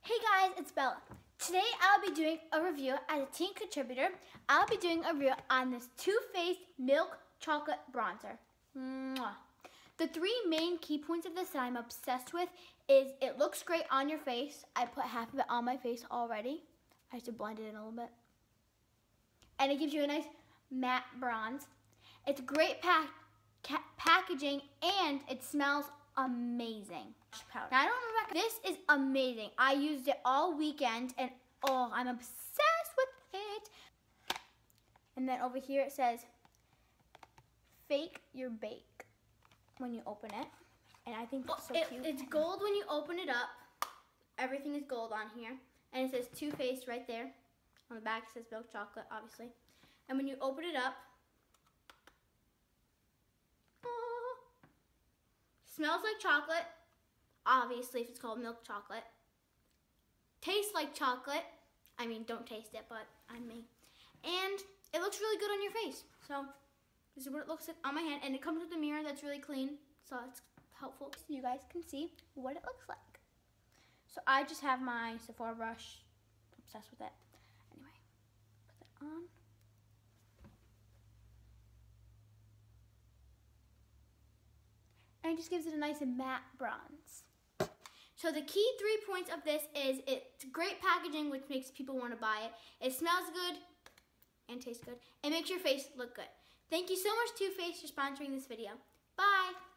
Hey guys, it's Bella. Today I'll be doing a review as a teen contributor. I'll be doing a review on this Too Faced Milk Chocolate Bronzer. Mwah. The three main key points of this that I'm obsessed with is it looks great on your face. I put half of it on my face already. I have to blend it in a little bit. And it gives you a nice matte bronze. It's great packaging and it smells amazing. Powder. Now, I don't remember. This is amazing. I used it all weekend and oh, I'm obsessed with it. And then over here it says, fake your bake when you open it. And I think that's so cute. It's gold when you open it up. Everything is gold on here. And it says Too Faced right there. On the back it says milk chocolate, obviously. And when you open it up, oh, smells like chocolate. Obviously, if it's called milk chocolate. Tastes like chocolate. I mean, don't taste it, but I'm me. And it looks really good on your face. So, this is what it looks like on my hand. And it comes with a mirror that's really clean. So, it's helpful. So, you guys can see what it looks like. So, I just have my Sephora brush. Obsessed with it. Anyway, put that on. And it just gives it a nice matte bronze. So the key 3 points of this is it's great packaging, which makes people want to buy it. It smells good and tastes good. It makes your face look good. Thank you so much, Too Faced, for sponsoring this video. Bye.